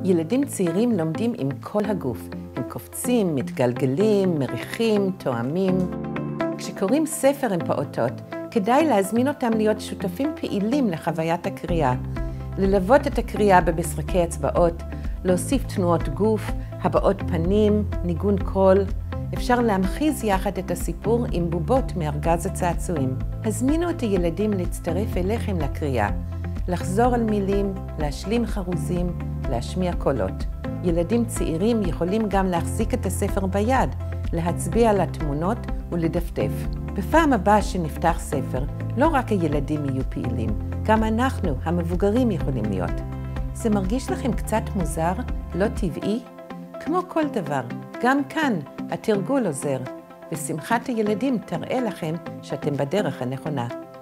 ילדים צעירים לומדים עם כל הגוף. הם קופצים, מתגלגלים, מריחים, תואמים. כשקוראים ספר עם פעוטות, כדאי להזמין אותם להיות שותפים פעילים לחוויית הקריאה. ללוות את הקריאה במשחקי אצבעות, להוסיף תנועות גוף, הבעות פנים, ניגון קול. אפשר להמחיז יחד את הסיפור עם בובות מארגז הצעצועים. הזמינו את הילדים להצטרף אליכם לקריאה, לחזור על מילים, להשלים חרוזים, להשמיע קולות. ילדים צעירים יכולים גם להחזיק את הספר ביד, להצביע על התמונות ולדפדף. בפעם הבאה שנפתח ספר, לא רק הילדים יהיו פעילים, גם אנחנו, המבוגרים, יכולים להיות. זה מרגיש לכם קצת מוזר, לא טבעי? כמו כל דבר, גם כאן התרגול עוזר, ושמחת הילדים תראה לכם שאתם בדרך הנכונה.